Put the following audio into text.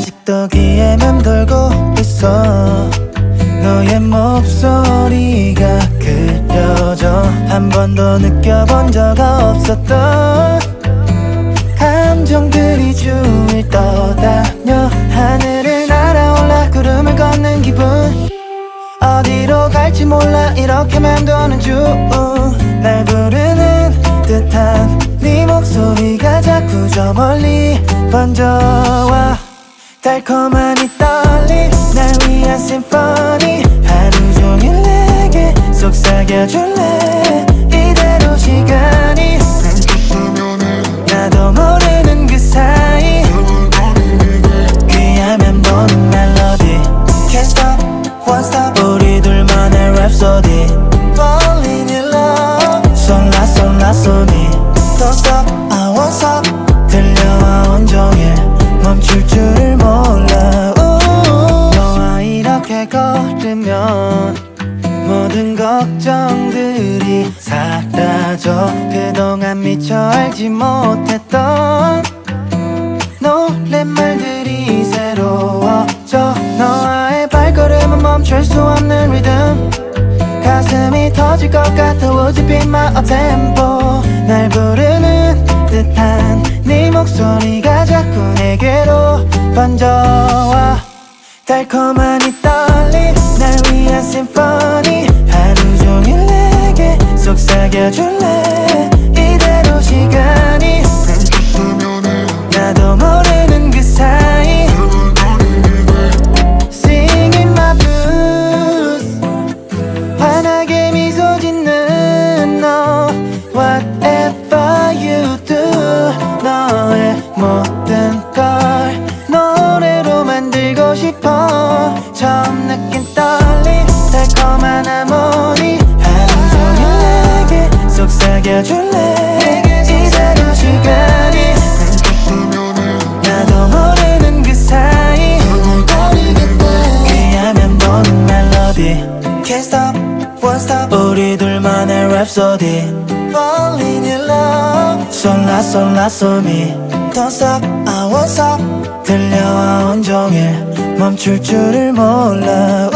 아직도 귀에 맴돌고 있어. 너의 목소리가 그려져. 한 번도 느껴본 적 없었던 감정들이 주위를 떠다녀. 하늘을 날아올라 구름을 걷는 기분. 어디로 갈지 몰라 이렇게 맴도는 중. 날 부르는 듯한 네 목소리가 자꾸 저 멀리 번져와. 달콤한 이 떨림 날 위한 심포니. 하루 종일 내게 속삭여줄래. 이대로 시간이 나도 모르는 그 사이 귀에 맴도는 멜로디. Can't stop, won't stop. 우리 둘만의 랩소디. Falling in love. 솔라 솔라 소니. Don't stop, I won't stop. 들려와 온종일 멈출 줄을 몰라. 너와 이렇게 걸으면 모든 걱정들이 사라져. 그동안 미처 알지 못했던 노랫말들이 새로워져. 너와의 발걸음은 멈출 수 없는 리듬. 가슴이 터질 것 같아. Would you be my up-tempo. 날 부르는 듯한 네 목소리가 자꾸 내게로 번져와. 달콤한 이 떨림 날 위한 심포니. 하루 종일 내게 속삭여줄래. 이대로 시간이 나도 모르는 그 사이 Singing my blues. 환하게 미소 짓는 너. Whatever you do. 너의 모든 걸 노래로 만들고 싶어. 처음 느낀 떨림 달콤한 하모니. 하루 종일 내게 속삭여줄래. 이대로 시간이 나도 모르는 그 사이 귀에 맴도는 멜로디. Can't stop, won't stop. 우리 둘만의 랩소디. Falling in love. 솔라 솔라 소미. Don't stop, I won't stop. 들려와 온종일 멈출 줄을 몰라.